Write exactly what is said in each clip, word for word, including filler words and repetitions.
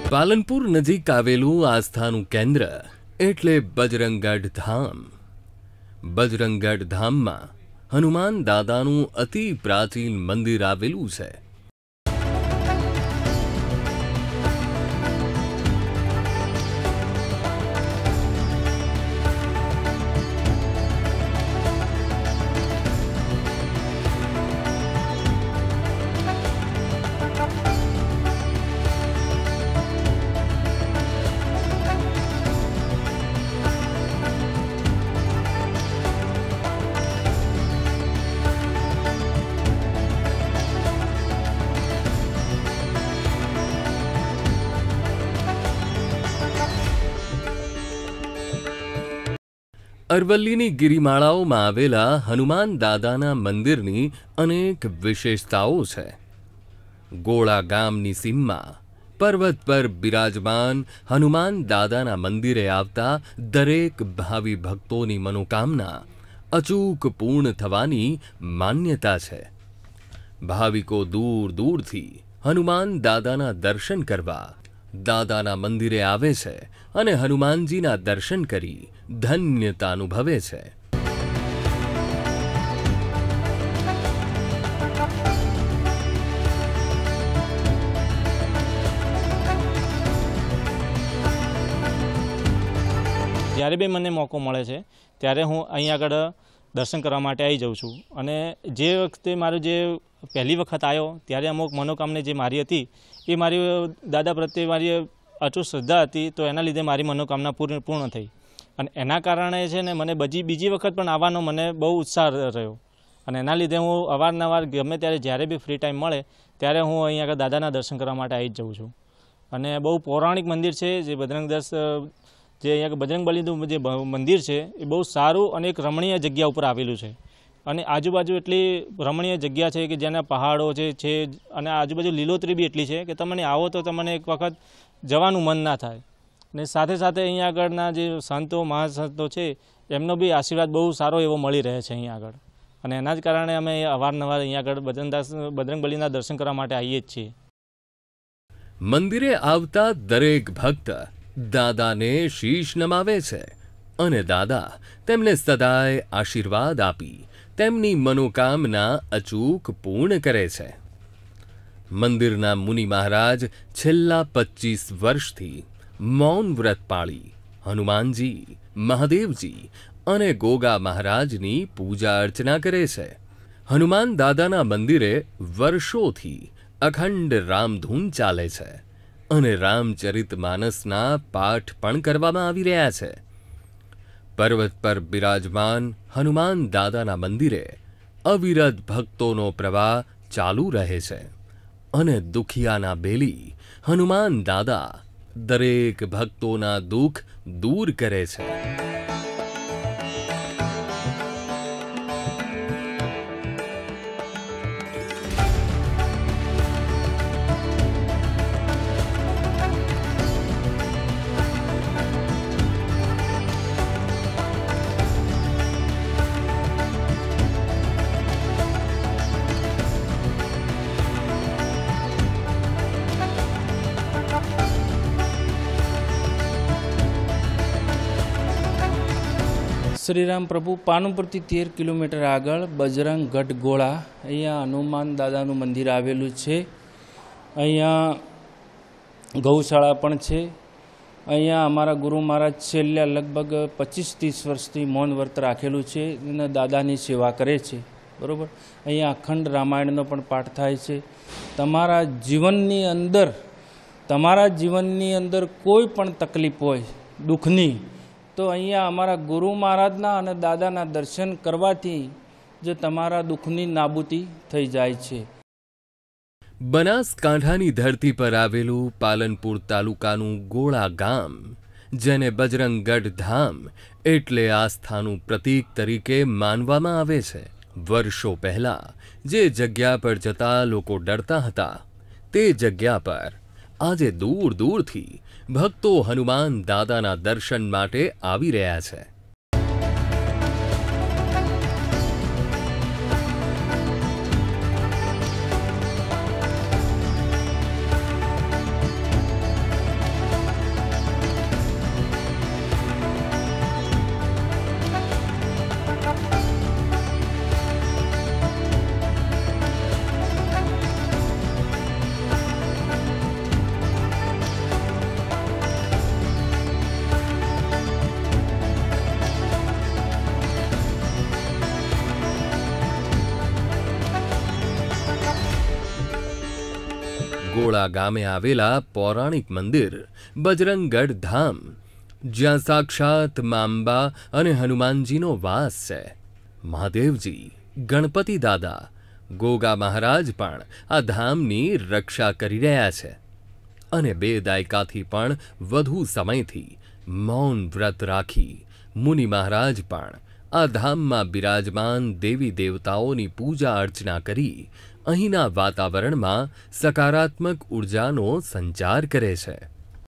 પાલનપુર નજીક આવેલું આસ્થાનું કેન્દ્ર એટલે બજરંગગઢ ધામ। બજરંગગઢ ધામમાં હનુમાન દાદાનું અતિ પ્રાચીન મંદિર આવેલું છે। અરવલ્લીની ગિરિમાળાઓમાં આવેલા હનુમાન દાદાના મંદિરની અનેક વિશેષતાઓ છે। ગોળા ગામની સીમમાં પર્વત પર બિરાજમાન હનુમાન દાદાના મંદિરે આવતા દરેક ભાવિ ભક્તોની મનોકામના અચૂક પૂર્ણ થવાની માન્યતા છે। ભાવિકો દૂર દૂરથી હનુમાન દાદાના દર્શન કરવા દાદાના મંદિરે આવે છે અને હનુમાનજીના દર્શન કરી ધન્યતા અનુભવે છે। જ્યારે બી મને મોકો મળે છે ત્યારે હું અહીં આગળ દર્શન કરવા માટે આવી જાઉં છું અને જે વખતે મારું જે પહેલી વખત આવ્યો ત્યારે અમુક મનોકામના જે મારી હતી એ મારી દાદા પ્રત્યે મારી અચૂક શ્રદ્ધા હતી, તો એના લીધે મારી મનોકામના પૂર્ણ પૂર્ણ થઈ અને એના કારણે છે ને મને બીજી બીજી વખત પણ આવવાનો મને બહુ ઉત્સાહ રહ્યો અને એના લીધે હું અવારનવાર ગમે ત્યારે જ્યારે બી ફ્રી ટાઈમ મળે ત્યારે હું અહીં આગળ દાદાના દર્શન કરવા માટે આવી જ જાઉં છું। અને બહુ પૌરાણિક મંદિર છે જે બજરંગ દસ જે અહીંયા બજરંગબલીનું જે મંદિર છે એ બહુ સારું અને એક રમણીય જગ્યા ઉપર આવેલું છે અને આજુબાજુ એટલી રમણીય જગ્યા છે કે જેના પહાડો છે છે અને આજુબાજુ લીલોતરી બી એટલી છે કે તમને આવો તો તમને એક વખત જવાનું મન ના થાય। ને સાથે સાથે અહીંયા આગળના જે સંતો મહાસંતો છે એમનો બી આશીર્વાદ બહુ સારો એવો મળી રહે છે અહીંયા આગળ અને એના જ કારણે અમે અવારનવાર અહીંયા આગળ બજરંગદાસ બજરંગબલીના દર્શન કરવા માટે આવીએ જ છીએ। મંદિરે આવતા દરેક ભક્ત દાદાને શીશ નમાવે છે અને દાદા તેમને સદાય આશીર્વાદ આપી તેમની મનોકામના અચૂક પૂર્ણ કરે છે। મંદિરના મુનિ મહારાજ છેલ્લા પચીસ વર્ષથી મૌન વ્રત પાળી હનુમાનજી, મહાદેવજી અને ગોગા મહારાજની પૂજા અર્ચના કરે છે। હનુમાન દાદાના મંદિરે વર્ષોથી અખંડ રામધૂન ચાલે છે અને રામચરિતમાનસના પાઠ પણ કરવામાં આવી રહ્યા છે। પર્વત પર બિરાજમાન હનુમાન દાદાના મંદિરે અવિરત ભક્તોનો પ્રવાહ ચાલુ રહે છે અને દુખિયાના બેલી હનુમાન દાદા દરેક ભક્તોના દુઃખ દૂર કરે છે। શ્રીરામ પ્રભુ પાનપુરથી તેર કિલોમીટર આગળ બજરંગગઢ ગોળા અહીંયા હનુમાન દાદાનું મંદિર આવેલું છે। અહીંયા ગૌશાળા પણ છે। અહીંયા અમારા ગુરુ મહારાજ છેલ્લા લગભગ પચીસ ત્રીસ વર્ષથી મૌન વ્રત રાખેલું છે અને દાદાની સેવા કરે છે, બરાબર। અહીંયા અખંડ રામાયણનો પણ પાઠ થાય છે। તમારા જીવનની અંદર તમારા જીવનની અંદર કોઈ પણ તકલીફ હોય દુઃખની તો અહીંયા અમારા ગુરુ મહારાજના અને દાદાના દર્શન કરવાથી જે તમારા દુઃખની નાબૂદી થઈ જાય છે। બનાસકાંઠાની ધરતી પર આવેલું પાલનપુર તાલુકાનું ગોળા ગામ, જેને બજરંગગઢ ધામ એટલે આસ્થાનું પ્રતીક તરીકે માનવામાં આવે છે। વર્ષો પહેલા જે જગ્યા પર જતા લોકો ડરતા હતા તે જગ્યા પર આજે દૂર દૂરથી ભક્તો હનુમાન દાદાના દર્શન માટે આવી રહ્યા છે। ગોળા ગામે આવેલા પૌરાણિક મંદિર બજરંગગઢ ધામ, જ્યાં સાક્ષાત માંબા અને હનુમાનજીનો વાસ છે. મહાદેવજી, ગણપતિ દાદા, ગોગા મહારાજ પણ આ ધામની રક્ષા કરી રહ્યા છે અને બે દાયકાથી પણ વધુ સમયથી મૌન વ્રત રાખી મુનિ મહારાજ પણ આ ધામમાં બિરાજમાન દેવી દેવતાઓની પૂજા અર્ચના કરી અહીંના વાતાવરણમાં સકારાત્મક ઉર્જાનો સંચાર કરે છે.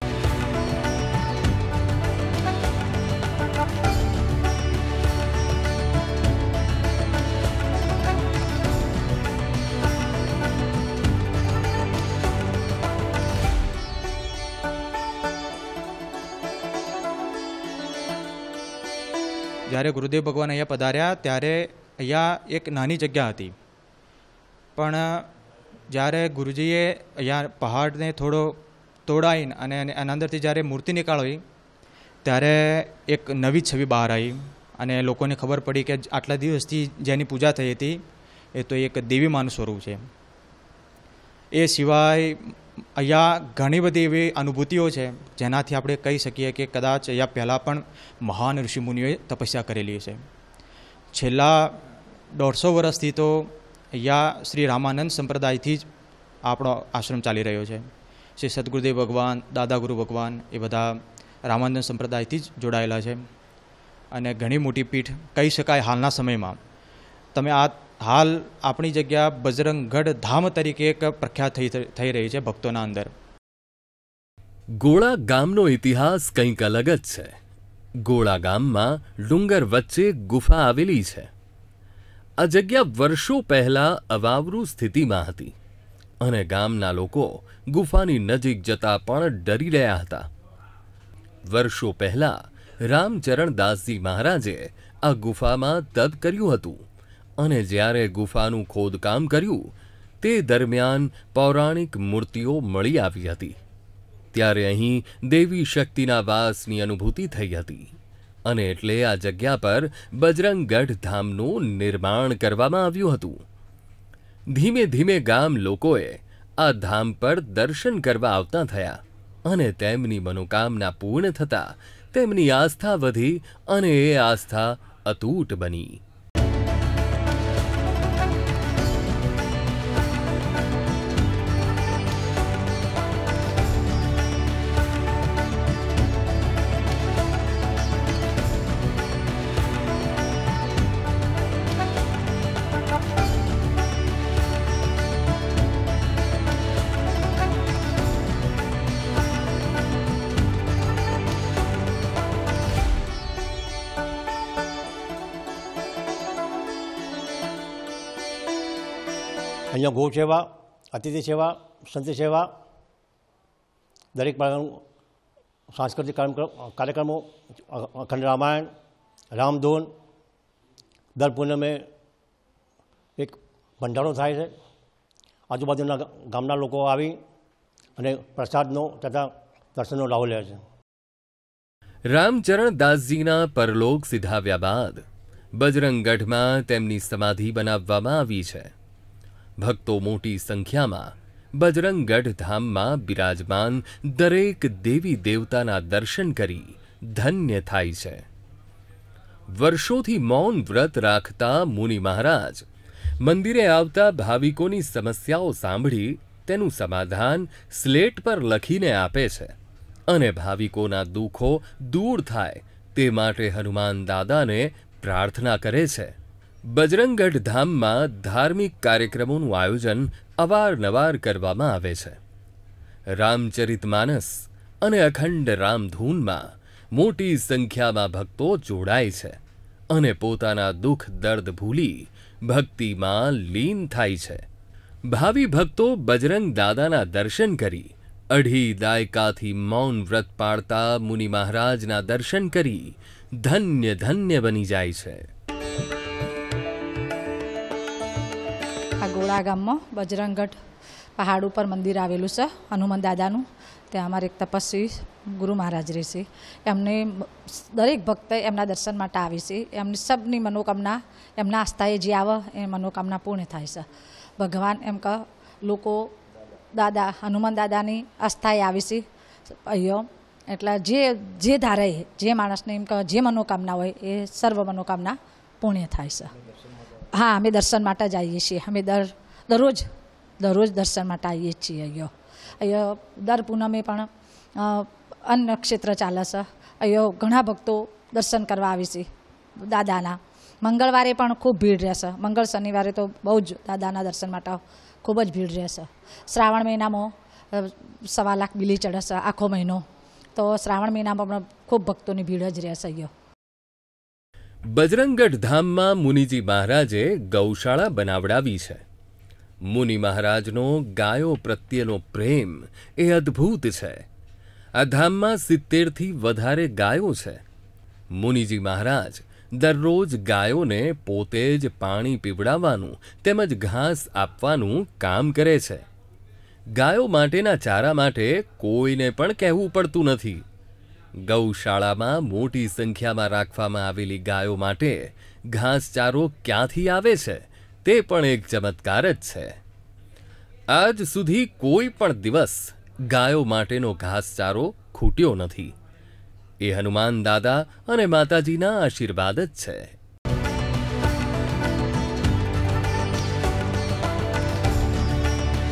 જ્યારે ગુરુદેવ ભગવાન અહીંયા પધાર્યા ત્યારે અહીંયા એક નાની જગ્યા હતી, પણ જ્યારે ગુરુજીએ અહીંયા પહાડને થોડો તોડાઈને અને એના અંદરથી જ્યારે મૂર્તિ નીકાળી ત્યારે એક નવી છબી બહાર આવી અને લોકોને ખબર પડી કે આટલા દિવસથી જેની પૂજા થઈ હતી એ તો એક દેવી માનું સ્વરૂપ છે. એ સિવાય અહીંયા ઘણી બધી એવી અનુભૂતિઓ છે જેનાથી આપણે કહી શકીએ કે કદાચ અહીંયા પહેલાં પણ મહાન ઋષિમુનિઓએ તપસ્યા કરેલી છે. છેલ્લા દોઢસો વર્ષથી તો અહીંયા શ્રી રામાનંદ સંપ્રદાયથી જ આપણો આશ્રમ ચાલી રહ્યો છે. શ્રી સદગુરુદેવ ભગવાન, દાદા ગુરુ ભગવાન એ બધા રામાનંદ સંપ્રદાયથી જ જોડાયેલા છે અને ઘણી મોટી પીઠ કહી શકાય. હાલના સમયમાં તમે આ હાલ આપણી જગ્યા બજરંગગઢ ધામ તરીકે એક પ્રખ્યાત થઈ થઈ રહી છે ભક્તોના અંદર. ગોળા ગામનો ઇતિહાસ કંઈક અલગ જ છે. ગોળા ગામમાં ડુંગર વચ્ચે ગુફા આવેલી છે. આ જગ્યા વર્ષો પહેલા અવાવરૂ સ્થિતિમાં હતી અને ગામના લોકો ગુફાની નજીક જતા પણ ડરી રહ્યા હતા. વર્ષો પહેલા રામચરણદાસજી મહારાજે આ ગુફામાં તપ કર્યું હતું અને જ્યારે ગુફાનું ખોદકામ કર્યું તે દરમિયાન પૌરાણિક મૂર્તિઓ મળી આવી હતી. ત્યારે અહીં દેવી શક્તિના વાસની અનુભૂતિ થઈ હતી અને એટલે આ જગ્યા પર બજરંગગઢ ધામનું નિર્માણ કરવામાં આવ્યું હતું. ધીમે ધીમે ગામ લોકોએ આ ધામ પર દર્શન કરવા આવતા થયા અને તેમની મનોકામના પૂર્ણ થતાં તેમની આસ્થા વધી અને એ આસ્થા અતૂટ બની. અહીંયા ગૌ સેવા, અતિથિ સેવા, સંત સેવા, દરેક પ્રકારનું સાંસ્કૃતિક કાર્યક્રમો, અખંડ રામાયણ, રામધૂન, દર પૂનમે એક ભંડારો થાય છે. આજુબાજુના ગામના લોકો આવી અને પ્રસાદનો તથા દર્શનનો લાભ લે છે. રામચરણદાસજીના પરલોક સિધાવ્યા બાદ બજરંગગઢમાં તેમની સમાધિ બનાવવામાં આવી છે. ભક્તો મોટી સંખ્યામાં બજરંગગઢ ધામમાં બિરાજમાન દરેક દેવી દેવતાના દર્શન કરી ધન્ય થાય છે. વર્ષોથી મૌન વ્રત રાખતા મુનિ મહારાજ મંદિરે આવતા ભાવિકોની સમસ્યાઓ સાંભળી તેનું સમાધાન સ્લેટ પર લખીને આપે છે અને ભાવિકોના દુઃખો દૂર થાય તે માટે હનુમાન દાદાને પ્રાર્થના કરે છે. બજરંગગઢ ધામમાં ધાર્મિક કાર્યક્રમોનું આયોજન અવારનવાર કરવામાં આવે છે. રામચરિતમાનસ અને અખંડ રામધૂનમાં મોટી સંખ્યામાં ભક્તો જોડાય છે અને પોતાના દુઃખ દર્દ ભૂલી ભક્તિમાં લીન થાય છે. ભાવિ ભક્તો બજરંગ દાદાના દર્શન કરી અઢી દાયકાથી મૌન વ્રત પાળતા મુનિ મહારાજના દર્શન કરી ધન્ય ધન્ય બની જાય છે. આ ગોળા ગામમાં બજરંગગઢ પહાડ ઉપર મંદિર આવેલું છે હનુમાન દાદાનું. ત્યાં અમારે એક તપસ્વી ગુરુ મહારાજ રહેશે. એમને દરેક ભક્ત એમના દર્શન માટે આવે છે. એમની સબની મનોકામના એમના આસ્થાએ જે આવે એ મનોકામના પૂર્ણ થાય છે. ભગવાન એમ કે લોકો દાદા હનુમાન દાદાની અસ્થાએ આવીશી અહીંયા એટલે જે જે ધારે જે માણસને એમ કહે જે મનોકામના હોય એ સર્વ મનોકામના પૂર્ણ થાય છે. હા, અમે દર્શન માટે જ આવીએ છીએ. અમે દર દરરોજ દરરોજ દર્શન માટે આવીએ છીએ. અહીંયા અહીંયા દર પૂનમે પણ અન્ન ક્ષેત્ર ચાલે છે. અહીંયા ઘણા ભક્તો દર્શન કરવા આવે છે દાદાના. મંગળવારે પણ ખૂબ ભીડ રહેશે. મંગળ શનિવારે તો બહુ જ દાદાના દર્શન માટે ખૂબ જ ભીડ રહેશે. શ્રાવણ મહિનામાં સવા લાખ બિલી ચડશે આખો મહિનો, તો શ્રાવણ મહિનામાં પણ ખૂબ ભક્તોની ભીડ જ રહેશે. અહીંયા બજરંગગઢ ધામમાં મુનિજી મહારાજે ગૌશાળા બનાવડાવી છે. મુનિ મહારાજનો ગાયો પ્રત્યેનો પ્રેમ એ અદ્ભુત છે. આ ધામમાં સિત્તેરથી વધારે ગાયો છે. મુનિજી મહારાજ દરરોજ ગાયોને પોતે જ પાણી પીવડાવવાનું તેમજ ઘાસ આપવાનું કામ કરે છે. ગાયો માટેના ચારા માટે કોઈને પણ કહેવું પડતું નથી. ગૌશાળામાં મોટી સંખ્યામાં રાખવામાં આવેલી ગાયો માટે ઘાસચારો ક્યાંથી આવે છે તે પણ એક ચમત્કાર જ છે. આજ સુધી કોઈ પણ દિવસ ગાયો માટેનો ઘાસચારો ખૂટ્યો નથી. એ હનુમાન દાદા અને માતાજીના આશીર્વાદ જ છે.